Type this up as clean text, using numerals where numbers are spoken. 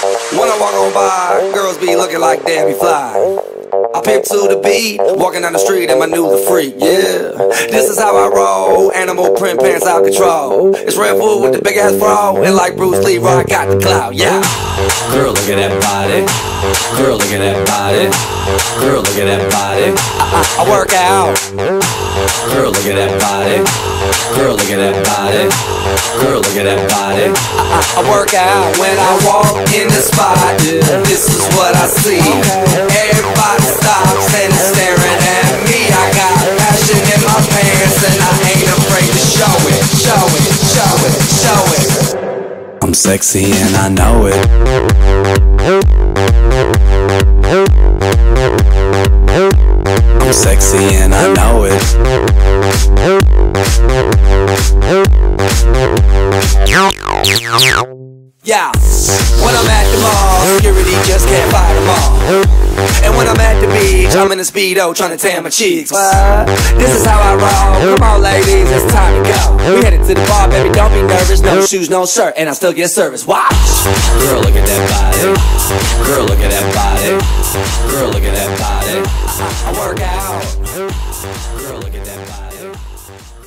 When I walk on by, girls be looking like Debbie Fly. I pimp to the beat, walking down the street and my new the freak, yeah. This is how I roll, animal print pants out control. It's Red Bull with the big ass bra, and like Bruce Lee, I got the clout, yeah. Girl, look at that body. Girl, look at that body. Girl, look at that body. I work out. Girl, look at that body. Girl, look at that body. Girl, look at that body. I work out when I walk in the spot. This is what I see. Everybody stops and is staring at me. I got passion in my pants and I ain't afraid to show it. Show it, show it, show it. I'm sexy and I know it. I'm sexy and I know it. Yeah, when I'm at the mall, security just can't fight them all. And when I'm at the beach, I'm in a Speedo trying to tan my cheeks. This is how I roll. Come on, ladies, it's time to go. We headed to the bar, baby, don't be nervous. No shoes, no shirt, and I still get service. Watch. Girl, look at that body. Girl, look at that body. Girl, look at that body. I work out. Girl, look at that body.